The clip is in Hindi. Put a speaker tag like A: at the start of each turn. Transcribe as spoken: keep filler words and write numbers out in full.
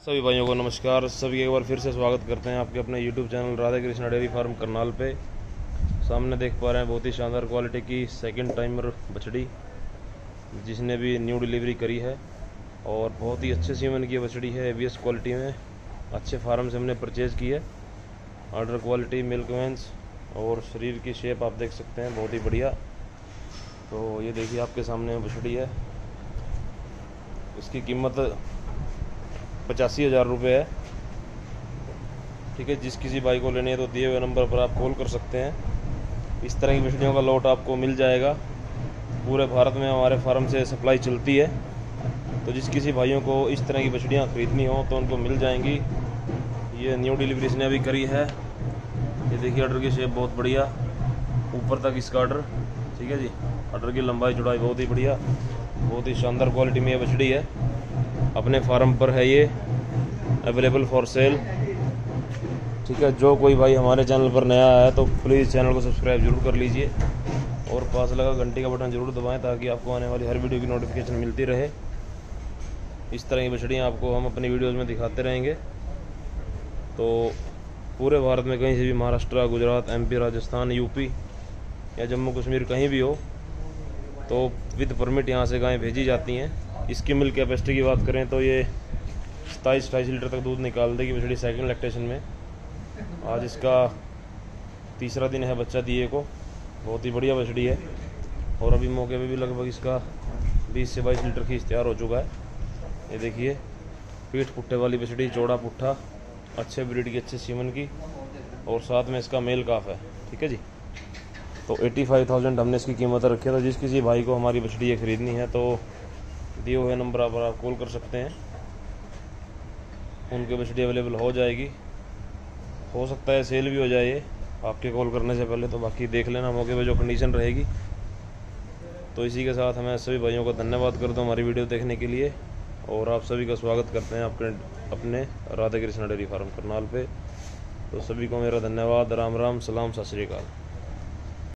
A: सभी भाइयों को नमस्कार। सभी एक बार फिर से स्वागत करते हैं आपके अपने YouTube channel Radha Krishna dairy farm Karnal पे। सामने देख पा रहे हैं बहुत ही शानदार क्वालिटी की सेकंड टाइमर बछड़ी, जिसने भी न्यू डिलीवरी करी है और बहुत ही अच्छे सीमन की बछड़ी है। एबीएस क्वालिटी में अच्छे फार्म से हमने परचेज़ की है। ऑर्डर क्वालिटी, मिल्क वेंस और शरीर की शेप आप देख सकते हैं, बहुत ही बढ़िया। तो ये देखिए आपके सामने बछड़ी है। इसकी कीमत पचासी हज़ार रुपये है। ठीक है, जिस किसी भाई को लेनी है तो दिए हुए नंबर पर आप कॉल कर सकते हैं। इस तरह की बछड़ियों का लॉट आपको मिल जाएगा। पूरे भारत में हमारे फार्म से सप्लाई चलती है, तो जिस किसी भाइयों को इस तरह की बछड़ियाँ ख़रीदनी हो तो उनको मिल जाएंगी। ये न्यू डिलीवरी इसने अभी करी है। ये देखिए ऑर्डर की शेप बहुत बढ़िया, ऊपर तक इसका ऑर्डर। ठीक है जी, ऑर्डर की लंबाई चौड़ाई बहुत ही बढ़िया, बहुत ही शानदार क्वालिटी में ये बछड़ी है। अपने फार्म पर है ये अवेलेबल फॉर सेल। ठीक है, जो कोई भाई हमारे चैनल पर नया आया है तो प्लीज़ चैनल को सब्सक्राइब जरूर कर लीजिए और पास लगा घंटी का बटन जरूर दबाएं, ताकि आपको आने वाली हर वीडियो की नोटिफिकेशन मिलती रहे। इस तरह की बछड़ियाँ आपको हम अपनी वीडियोज़ में दिखाते रहेंगे। तो पूरे भारत में कहीं से भी, महाराष्ट्र, गुजरात, एमपी, राजस्थान, यूपी या जम्मू कश्मीर कहीं भी हो, तो विद परमिट यहाँ से गायें भेजी जाती हैं। इसकी मिल्क कैपेसिटी की बात करें तो ये सताईस अट्ठाईस लीटर तक दूध निकाल देगी बछड़ी सेकंड लैक्टेशन में। आज इसका तीसरा दिन है बच्चा दिए को। बहुत ही बढ़िया बछड़ी है और अभी मौके पे भी लगभग इसका बीस से बाईस लीटर खींच तैयार हो चुका है। ये देखिए, पीठ पुट्ठे वाली बछड़ी, चौड़ा पुट्ठा, अच्छे ब्रीड की, अच्छे सीमन की, और साथ में इसका मेल काफ है। ठीक है जी, तो एटी फाइव थाउजेंड हमने इसकी कीमत रखी है। तो जिस किसी भाई को हमारी बछड़ी ये खरीदनी है तो दिए हुए नंबर पर आप कॉल कर सकते हैं, उनकी बछड़ी अवेलेबल हो जाएगी। हो सकता है सेल भी हो जाए ये आपके कॉल करने से पहले, तो बाकी देख लेना मौके पे जो कंडीशन रहेगी। तो इसी के साथ हमें सभी भाइयों को धन्यवाद कर दो हमारी वीडियो देखने के लिए, और आप सभी का स्वागत करते हैं आपके अपने राधा कृष्णा डेयरी फार्म करनाल पे। तो सभी को मेरा धन्यवाद। राम राम, सलाम, सत श्री अकाल।